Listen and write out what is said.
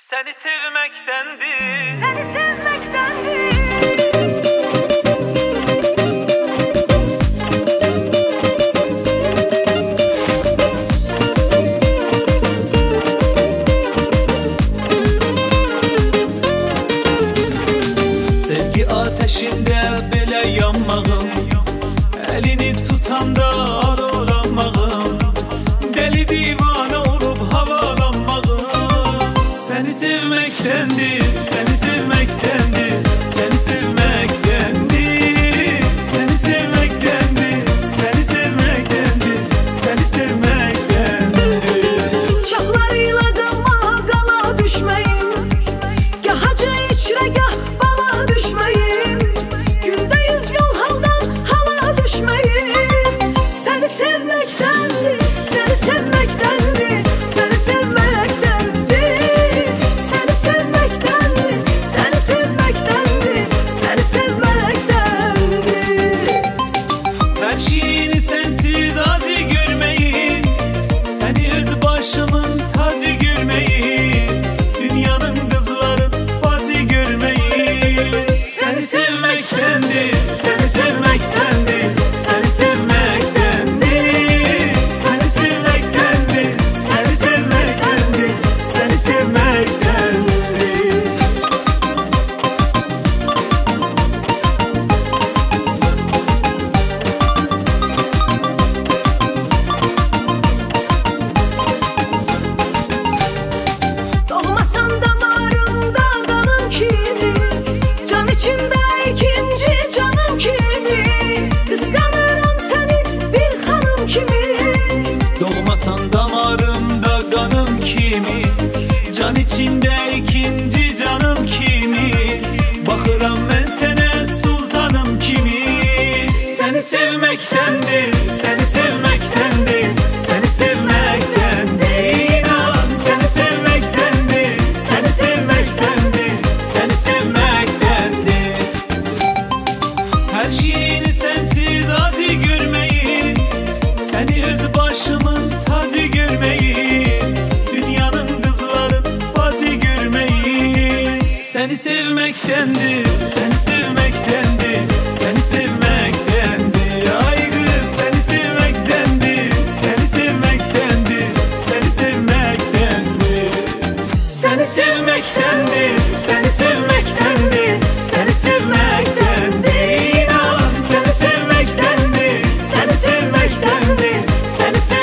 Seni sevmektendir. Seni sevmektendir. Sevgi ateşinde belə yanmağım, elini tutanda alıramağım, deli divane olup havalanmağım. Seni sevmektendir, seni sevmektendir, seni sevmektendir, seni sevmektendir, seni sevmektendir, seni sevmektendir. Çaklarıyla qama qala düşməyim, gah hacı içrə gah bala düşməyim, gündə 100 yol haldan hala düşməyim. Seni sevməkdəndir, seni sevməkdəndir, seni sevməkdəndir, seni sevməkdəndir, seni sevməkdəndir, seni sevməkdəndir. Her şeyini sensiz acı görmeyi, seni öz başımın tacı görmeyi, dünyanın kızları bacı görmeyi. Seni sevmektendir, seni sevmektendir, seni sevmektendir, seni sevmektendir, seni sevmektendir, seni sevmektendir. Doğmasan damarımda qanım kimi, can içində ikinci canım kimi, qısqanıram səni bir xanım kimi. Doğmasan damarımda kanım kimi, can içinde ikinci canım kimi, bakıram ben sene sultanım kimi. Seni sevmektendir, seni sevmektendir, seni sevmektendir, inan. Seni sevmektendir, seni sevmektendir, seni sevmektendir. Her şeyini sensiz acı görmeyi, seni öz başımın tacı görmeyi, dünyanın kızları bacı görmeyi. Seni sevmektendir, seni sevmektendir, seni sevmektendir. Ay kız, seni sevmektendir, seni sevmektendir, seni sevmektendir. Seni sevmektendir, seni sevmektendir, seni sevmektendir, inan. Seni sevmektendir, seni sevmektendir, seni sevmektendir.